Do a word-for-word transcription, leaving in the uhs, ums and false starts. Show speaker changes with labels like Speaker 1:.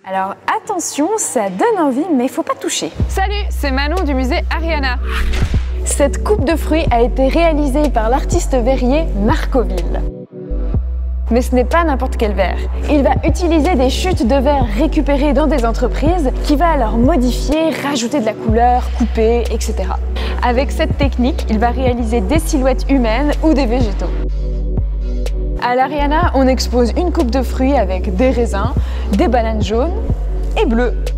Speaker 1: Alors attention, ça donne envie, mais il faut pas toucher.
Speaker 2: Salut, c'est Manon du musée Ariana.
Speaker 1: Cette coupe de fruits a été réalisée par l'artiste verrier Marcoville. Mais ce n'est pas n'importe quel verre. Il va utiliser des chutes de verre récupérées dans des entreprises qui va alors modifier, rajouter de la couleur, couper, et cetera. Avec cette technique, il va réaliser des silhouettes humaines ou des végétaux. À l'Ariana, on expose une coupe de fruits avec des raisins, des bananes jaunes et bleues.